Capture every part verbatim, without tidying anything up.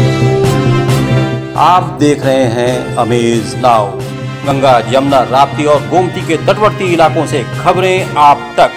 आप देख रहे हैं अमेज नाउ। गंगा, यमुना, राप्ती और गोमती के तटवर्ती इलाकों से खबरें आप तक।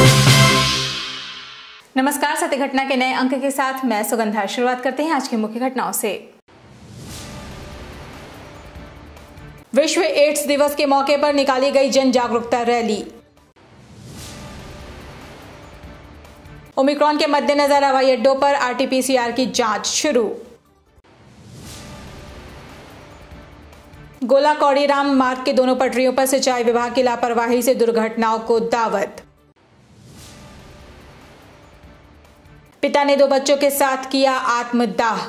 नमस्कार, सत्य घटना के नए अंक के साथ मैं सुगंधा। शुरुआत करते हैं आज की मुख्य घटनाओं से। विश्व एड्स दिवस के मौके पर निकाली गई जन जागरूकता रैली। ओमिक्रॉन के मद्देनजर हवाई अड्डों पर आरटीपीसीआर की जांच शुरू। गोला कौड़ीराम मार्ग के दोनों पटरियों पर सिंचाई विभाग की लापरवाही से दुर्घटनाओं को दावत। पिता ने दो बच्चों के साथ किया आत्मदाह।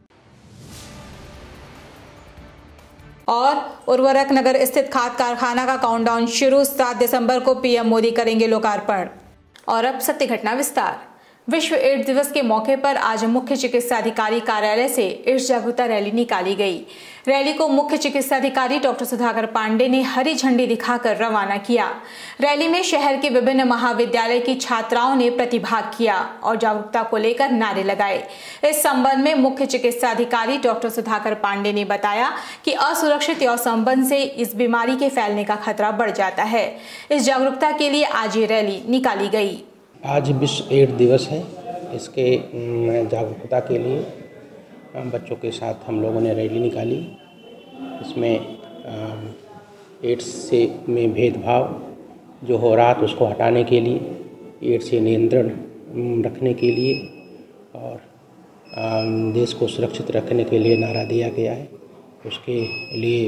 और उर्वरक नगर स्थित खाद कारखाना का काउंटडाउन शुरू। सात दिसंबर को पीएम मोदी करेंगे लोकार्पण। और अब सत्य घटना विस्तार। विश्व एड्स दिवस के मौके पर आज मुख्य चिकित्सा अधिकारी कार्यालय से एड्स जागरूकता रैली निकाली गई। रैली को मुख्य चिकित्सा अधिकारी डॉक्टर सुधाकर पांडे ने हरी झंडी दिखाकर रवाना किया। रैली में शहर के विभिन्न महाविद्यालय की छात्राओं ने प्रतिभाग किया और जागरूकता को लेकर नारे लगाए। इस संबंध में मुख्य चिकित्सा अधिकारी डॉक्टर सुधाकर पांडे ने बताया कि असुरक्षित यौन संबंध से इस बीमारी के फैलने का खतरा बढ़ जाता है। इस जागरूकता के लिए आज ये रैली निकाली गई। आज विश्व एड्स दिवस है। इसके जागरूकता के लिए बच्चों के साथ हम लोगों ने रैली निकाली। इसमें एड्स से में भेदभाव जो हो रहा था उसको हटाने के लिए, एड्स से नियंत्रण रखने के लिए और देश को सुरक्षित रखने के लिए नारा दिया गया है। उसके लिए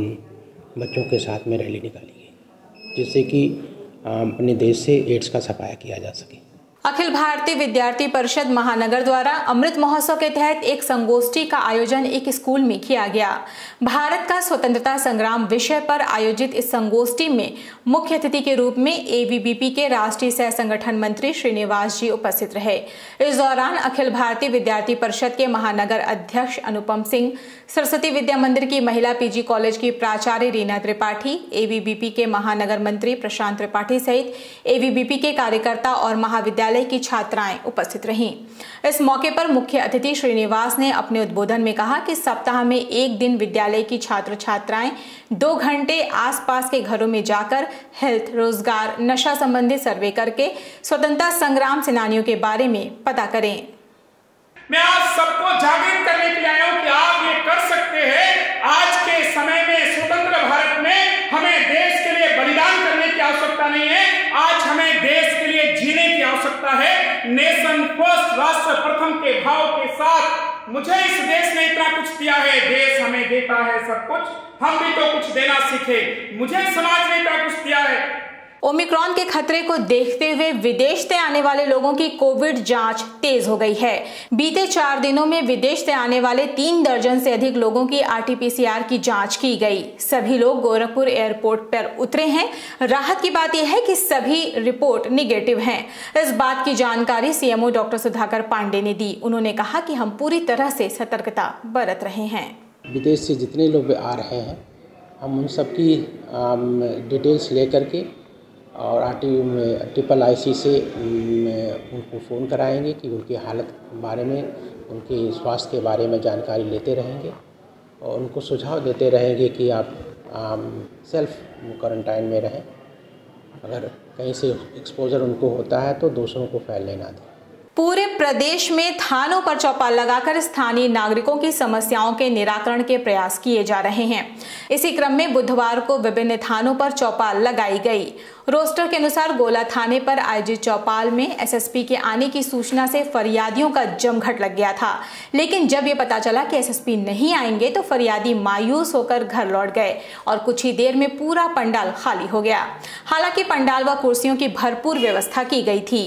बच्चों के साथ में रैली निकाली गई जिससे कि अपने देश से एड्स का सफाया किया जा सके। अखिल भारतीय विद्यार्थी परिषद महानगर द्वारा अमृत महोत्सव के तहत एक संगोष्ठी का आयोजन एक स्कूल में किया गया। भारत का स्वतंत्रता संग्राम विषय पर आयोजित इस संगोष्ठी में मुख्य अतिथि के रूप में एबीवीपी के राष्ट्रीय सह संगठन मंत्री श्रीनिवास जी उपस्थित रहे। इस दौरान अखिल भारतीय विद्यार्थी परिषद के महानगर अध्यक्ष अनुपम सिंह, सरस्वती विद्या मंदिर की महिला पीजी कॉलेज की प्राचार्य रीना त्रिपाठी, एबीवीपी के महानगर मंत्री प्रशांत त्रिपाठी सहित एबीवीपी के कार्यकर्ता और महाविद्यालय की छात्राएं उपस्थित रहीं। इस मौके पर मुख्य अतिथि श्रीनिवास ने अपने उद्बोधन में कहा कि सप्ताह में एक दिन विद्यालय की छात्र छात्राएं दो घंटे आसपास के घरों में जाकर हेल्थ, रोजगार, नशा संबंधी सर्वे करके स्वतंत्रता संग्राम सेनानियों के बारे में पता करें। मैं आज सबको जागृत करने के लिए आया हूं कि आप ये कर सकते हैं। आज के समय में स्वतंत्र भारत में हमें देश के लिए बलिदान करने की आवश्यकता नहीं है। आज हमें देश के लिए जीने की आवश्यकता है। नेशन फर्स्ट, राष्ट्र प्रथम के भाव के साथ मुझे इस देश ने इतना कुछ दिया है, देश हमें देता है सब कुछ, हम भी तो कुछ देना सीखे। मुझे समाज ने इतना कुछ दिया है। ओमिक्रॉन के खतरे को देखते हुए विदेश से आने वाले लोगों की कोविड जांच तेज हो गई है। बीते चार दिनों में विदेश से आने वाले तीन दर्जन से अधिक लोगों की आरटीपीसीआर की जांच की गई। सभी लोग गोरखपुर एयरपोर्ट पर उतरे हैं। राहत की बात यह है कि सभी रिपोर्ट निगेटिव हैं। इस बात की जानकारी सीएमओ डॉक्टर सुधाकर पांडे ने दी। उन्होंने कहा कि हम पूरी तरह से सतर्कता बरत रहे हैं। विदेश से जितने लोग आ रहे हैं हम उन सबकी डिटेल्स लेकर के और R T triple I C से उनको फ़ोन कराएंगे कि उनकी हालत के बारे में, उनके स्वास्थ्य के बारे में जानकारी लेते रहेंगे और उनको सुझाव देते रहेंगे कि आप सेल्फ क्वारंटाइन में रहें। अगर कहीं से एक्सपोजर उनको होता है तो दूसरों को फैलने ना दें। पूरे प्रदेश में थानों पर चौपाल लगाकर स्थानीय नागरिकों की समस्याओं के निराकरण के प्रयास किए जा रहे हैं। इसी क्रम में बुधवार को विभिन्न थानों पर चौपाल लगाई गई। रोस्टर के अनुसार गोला थाने पर आयोजित चौपाल में एसएसपी के आने की सूचना से फरियादियों का जमघट लग गया था, लेकिन जब ये पता चला कि एसएसपी नहीं आएंगे तो फरियादी मायूस होकर घर लौट गए और कुछ ही देर में पूरा पंडाल खाली हो गया। हालांकि पंडाल व कुर्सियों की भरपूर व्यवस्था की गई थी।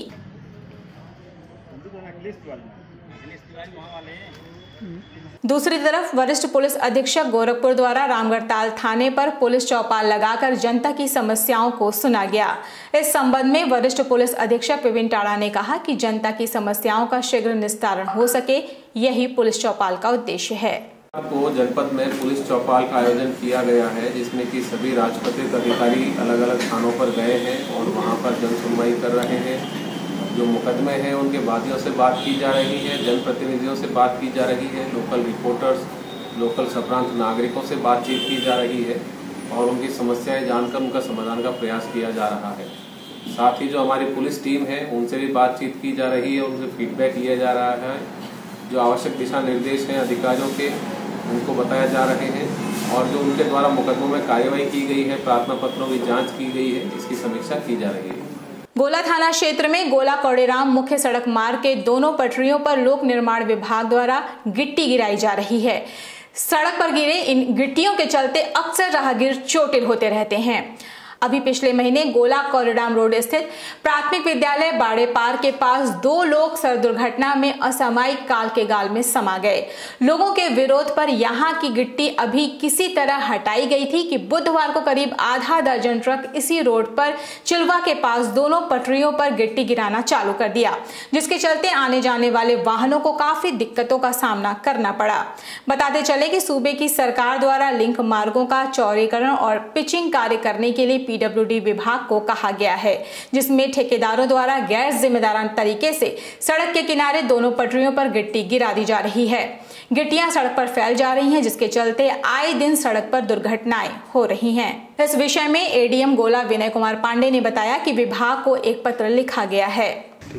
दूसरी तरफ वरिष्ठ पुलिस अधीक्षक गोरखपुर द्वारा रामगढ़ताल थाने पर पुलिस चौपाल लगाकर जनता की समस्याओं को सुना गया। इस संबंध में वरिष्ठ पुलिस अधीक्षक विपिन टाड़ा ने कहा कि जनता की समस्याओं का शीघ्र निस्तारण हो सके, यही पुलिस चौपाल का उद्देश्य है। को जनपद में पुलिस चौपाल का आयोजन किया गया है, जिसमें कि सभी राजपत्रित अधिकारी अलग अलग थानों पर गए हैं और वहां पर जन सुनवाई कर रहे हैं। जो मुकदमे हैं उनके वादियों से बात की जा रही है, जनप्रतिनिधियों से बात की जा रही है, लोकल रिपोर्टर्स, लोकल सप्रांत नागरिकों से बातचीत की जा रही है और उनकी समस्याएं जानकर उनका समाधान का प्रयास किया जा रहा है। साथ ही जो हमारी पुलिस टीम है उनसे भी बातचीत की जा रही है, उनसे फीडबैक लिया जा रहा है। जो आवश्यक दिशा निर्देश हैं अधिकारियों के उनको बताए जा रहे हैं और जो उनके द्वारा मुकदमों में कार्रवाई की गई है, प्रार्थना पत्रों की जाँच की गई है, इसकी समीक्षा की जा रही है। गोला थाना क्षेत्र में गोला कौड़ेराम मुख्य सड़क मार्ग के दोनों पटरियों पर लोक निर्माण विभाग द्वारा गिट्टी गिराई जा रही है। सड़क पर गिरे इन गिट्टियों के चलते अक्सर राहगीर चोटिल होते रहते हैं। अभी पिछले महीने गोला कौड़ेराम रोड स्थित प्राथमिक विद्यालय बाड़े पार के पास दो लोग सड़क दुर्घटना में असामयिक काल के गाल में समा गए। लोगों के विरोध पर यहां की गिट्टी अभी किसी तरह हटाई गई थी कि बुधवार को करीब आधा दर्जन ट्रक इसी रोड पर चिलवा के पास दोनों पटरियों पर गिट्टी गिराना चालू कर दिया, जिसके चलते आने जाने वाले वाहनों को काफी दिक्कतों का सामना करना पड़ा। बताते चले कि सूबे की सरकार द्वारा लिंक मार्गों का चौड़ीकरण और पिचिंग कार्य करने के लिए पीडब्ल्यूडी विभाग को कहा गया है, जिसमें ठेकेदारों द्वारा गैर जिम्मेदाराना तरीके से सड़क के किनारे दोनों पटरियों पर गिट्टी गिरा दी जा रही है। गिट्टियां सड़क पर फैल जा रही हैं, जिसके चलते आए दिन सड़क पर दुर्घटनाएं हो रही हैं। इस विषय में एडीएम गोला विनय कुमार पांडे ने बताया कि विभाग को एक पत्र लिखा गया है।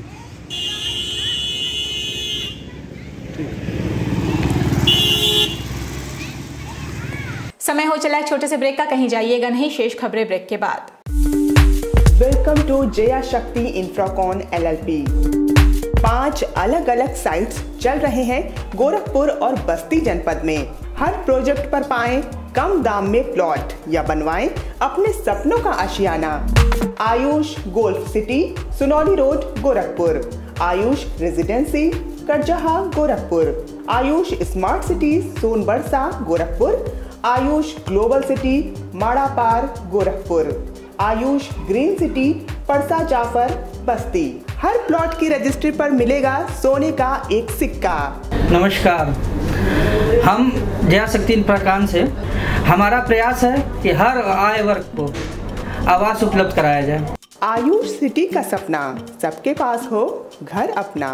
समय हो चला है छोटे से ब्रेक का, कहीं जाइएगा नहीं, शेष खबरें ब्रेक के बाद। वेलकम टू जया शक्ति इंफ्राकॉन एलएलपी। पांच अलग अलग साइट्स चल रहे हैं गोरखपुर और बस्ती जनपद में। हर प्रोजेक्ट पर पाएं कम दाम में प्लॉट या बनवाएं अपने सपनों का आशियाना। Ayush golf city, Sunauli road, Gorakhpur. Ayush residency, Karjaha, Gorakhpur. Ayush smart city, Sonbarsa, Gorakhpur. Ayush global city, Marapar, Gorakhpur. Ayush green city, Parsa Jafar, Basti. हर प्लॉट की रजिस्ट्री पर मिलेगा सोने का एक सिक्का। नमस्कार, हम जया शक्ति इंफ्राकॉन से हमारा प्रयास है कि हर आय वर्ग को आवास उपलब्ध कराया जाए। आयुष सिटी का सपना, सबके पास हो घर अपना।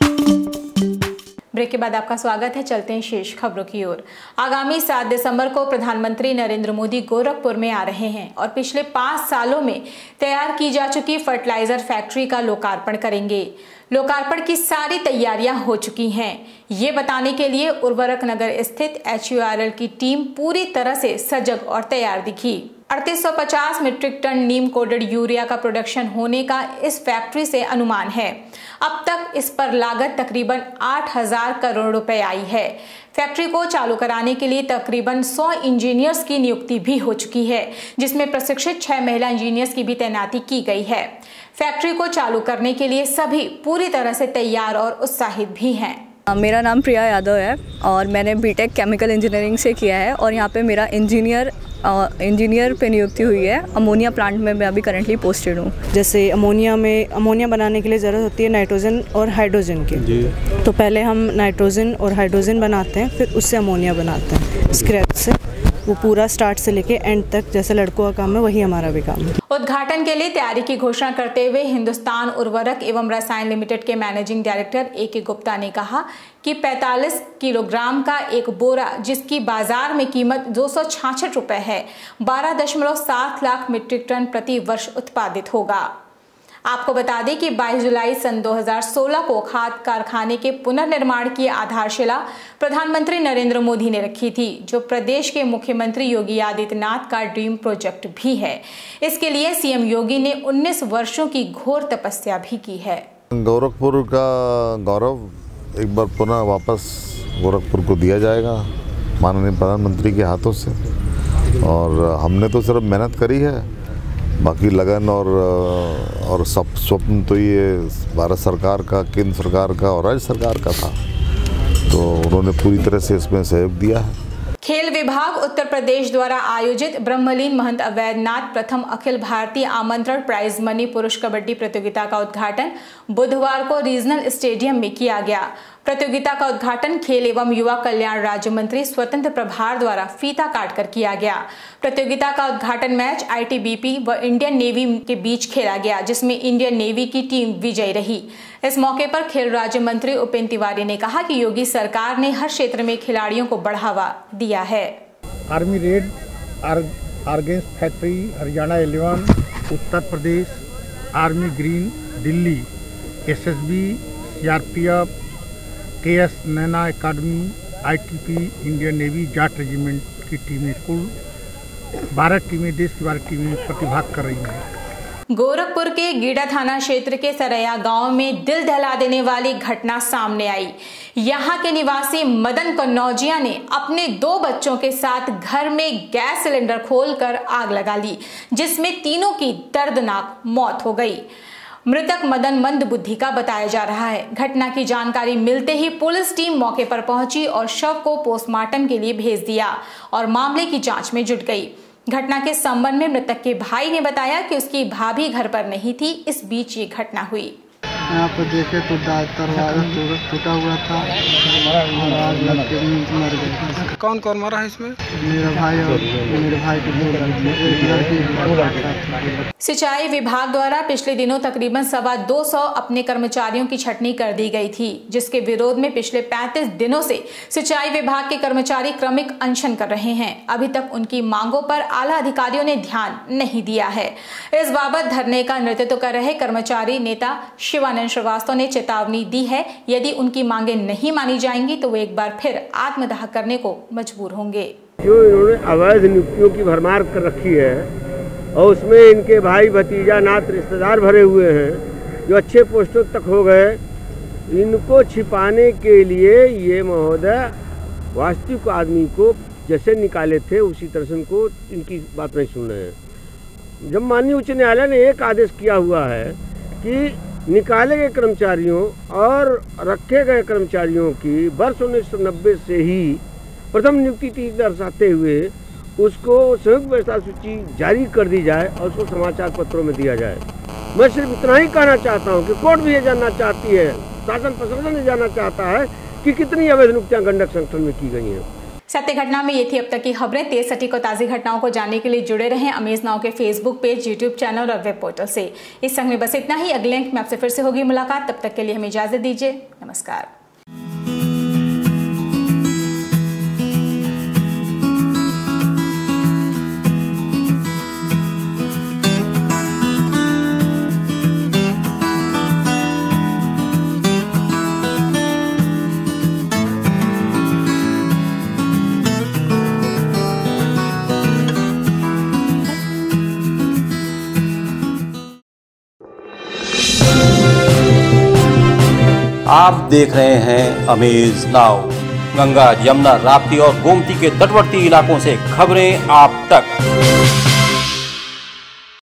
ब्रेक के बाद आपका स्वागत है। चलते हैं शेष खबरों की ओर। आगामी सात दिसंबर को प्रधानमंत्री नरेंद्र मोदी गोरखपुर में आ रहे हैं और पिछले पाँच सालों में तैयार की जा चुकी फर्टिलाइजर फैक्ट्री का लोकार्पण करेंगे। लोकार्पण की सारी तैयारियां हो चुकी हैं। ये बताने के लिए उर्वरक नगर स्थित एच यू आर एल की टीम पूरी तरह से सजग और तैयार दिखी। अड़तीस सौ पचास metric ton neem coated urea का प्रोडक्शन होने का इस फैक्ट्री से अनुमान है। अब तक इस पर लागत तकरीबन आठ हजार करोड़ रुपए आई है। फैक्ट्री को चालू कराने के लिए तकरीबन सौ इंजीनियर्स की नियुक्ति भी हो चुकी है, जिसमें प्रशिक्षित छह महिला इंजीनियर्स की भी तैनाती की गई है। फैक्ट्री को चालू करने के लिए सभी पूरी तरह से तैयार और उत्साहित भी हैं। मेरा नाम प्रिया यादव है और मैंने बीटेक केमिकल इंजीनियरिंग से किया है और यहाँ पे मेरा इंजीनियर इंजीनियर पे नियुक्ति हुई है। अमोनिया प्लांट में मैं अभी करंटली पोस्टेड हूँ। जैसे अमोनिया में अमोनिया बनाने के लिए ज़रूरत होती है नाइट्रोजन और हाइड्रोजन की जी। तो पहले हम नाइट्रोजन और हाइड्रोजन बनाते हैं, फिर उससे अमोनिया बनाते हैं स्क्रैप से। वो पूरा स्टार्ट से लेके एंड तक जैसे लड़कों का काम है वही हमारा भी काम है। उद्घाटन के लिए तैयारी की घोषणा करते हुए हिंदुस्तान उर्वरक एवं रसायन लिमिटेड के मैनेजिंग डायरेक्टर ए के गुप्ता ने कहा कि पैंतालीस किलोग्राम का एक बोरा, जिसकी बाजार में कीमत दो सौ छियासठ रुपए है, बारह दशमलव सात लाख मीट्रिक टन प्रति वर्ष उत्पादित होगा। आपको बता दें कि बाईस जुलाई सन दो हज़ार सोलह को खाद कारखाने के पुनर्निर्माण की आधारशिला प्रधानमंत्री नरेंद्र मोदी ने रखी थी, जो प्रदेश के मुख्यमंत्री योगी आदित्यनाथ का ड्रीम प्रोजेक्ट भी है। इसके लिए सीएम योगी ने उन्नीस वर्षों की घोर तपस्या भी की है। गोरखपुर का गौरव एक बार पुनः वापस गोरखपुर को दिया जाएगा माननीय प्रधानमंत्री के हाथों से, और हमने तो सिर्फ मेहनत करी है, बाकी लगन और और सब स्वप्न तो ये भारत सरकार का, केंद्र सरकार का और राज्य सरकार का था, तो उन्होंने पूरी तरह से इसमें सहयोग दिया है। खेल विभाग उत्तर प्रदेश द्वारा आयोजित ब्रह्मलीन महंत अवैधनाथ प्रथम अखिल भारतीय आमंत्रण प्राइज मनी पुरुष कबड्डी प्रतियोगिता का उद्घाटन बुधवार को रीजनल स्टेडियम में किया गया। प्रतियोगिता का उद्घाटन खेल एवं युवा कल्याण राज्य मंत्री स्वतंत्र प्रभार द्वारा फीता काटकर किया गया। प्रतियोगिता का उद्घाटन मैच आईटीबीपी व इंडियन नेवी के बीच खेला गया, जिसमें इंडियन नेवी की टीम विजयी रही। इस मौके पर खेल राज्य मंत्री उपेंद्र तिवारी ने कहा कि योगी सरकार ने हर क्षेत्र में खिलाड़ियों को बढ़ावा दिया है। Army red, ordnance factory, Haryana eleven, Uttar Pradesh, army green, Delhi, SSB, CRPF, KS Naina academy, ITP, Indian Navy, Jat regiment की टीमें, कुल बारह टीमें, देश की बारह टीमें प्रतिभाग कर रही हैं। गोरखपुर के गीडा थाना क्षेत्र के सरैया गांव में दिल दहला देने वाली घटना सामने आई। यहां के निवासी मदन कन्नौजिया ने अपने दो बच्चों के साथ घर में गैस सिलेंडर खोलकर आग लगा ली, जिसमें तीनों की दर्दनाक मौत हो गई। मृतक मदन मंद बुद्धि का बताया जा रहा है। घटना की जानकारी मिलते ही पुलिस टीम मौके पर पहुंची और शव को पोस्टमार्टम के लिए भेज दिया और मामले की जांच में जुट गई। घटना के संबंध में मृतक के भाई ने बताया कि उसकी भाभी घर पर नहीं थी। इस बीच ये घटना हुई। यहाँ पर देखे तो दरवाजा टूटा हुआ था और आग लग के मर गए। कौन कौन मरा है इसमें? मेरा भाई और मेरे भाई के दो लड़की। सिंचाई विभाग द्वारा पिछले दिनों तकरीबन सवा दो सौ अपने कर्मचारियों की छटनी कर दी गई थी, जिसके विरोध में पिछले पैंतीस दिनों से सिंचाई विभाग के कर्मचारी क्रमिक अनशन कर रहे हैं। अभी तक उनकी मांगों पर आला अधिकारियों ने ध्यान नहीं दिया है। इस बाबत धरने का नेतृत्व कर रहे कर्मचारी नेता शिवानंद श्रीवास्तव ने चेतावनी दी है, यदि उनकी मांगे नहीं मानी जाएंगी तो वो एक बार फिर आत्मदाह करने को मजबूर होंगे। जो इन्होंने अवैध नियुक्तियों की भरमार कर रखी है और उसमें इनके भाई भतीजा नात रिश्तेदार भरे हुए हैं जो अच्छे पोस्टों तक हो गए, इनको छिपाने के लिए ये महोदय वास्तविक आदमी को जैसे निकाले थे उसी तरह से उनको इनकी बात नहीं सुन रहे हैं। जब माननीय उच्च न्यायालय ने एक आदेश किया हुआ है कि निकाले गए कर्मचारियों और रखे गए कर्मचारियों की वर्ष उन्नीस सौ नब्बे से ही प्रथम नियुक्ति तिथि दर्शाते हुए उसको संयुक्त व्यवस्था सूची जारी कर दी जाए और उसको समाचार पत्रों में दिया जाए। मैं सिर्फ इतना ही कहना चाहता हूं कि कोर्ट भी ये जानना चाहती है, शासन प्रशासन ये जानना चाहता है कि कितनी अवैध नियुक्तियां गंडक संगठन में की गई हैं। सत्य घटना में ये थी अब तक की खबरें। तेज सटीक और ताज़ी घटनाओं को जानने के लिए जुड़े रहें अमेज नाउ के फेसबुक पेज, यूट्यूब चैनल और वेब पोर्टल से। इस संग में बस इतना ही। अगले अंक में आपसे फिर से होगी मुलाकात। तब तक के लिए हमें इजाजत दीजिए। नमस्कार। आप देख रहे हैं अमेज नाउ। गंगा, यमुना, राप्ती और गोमती के तटवर्ती इलाकों से खबरें आप तक।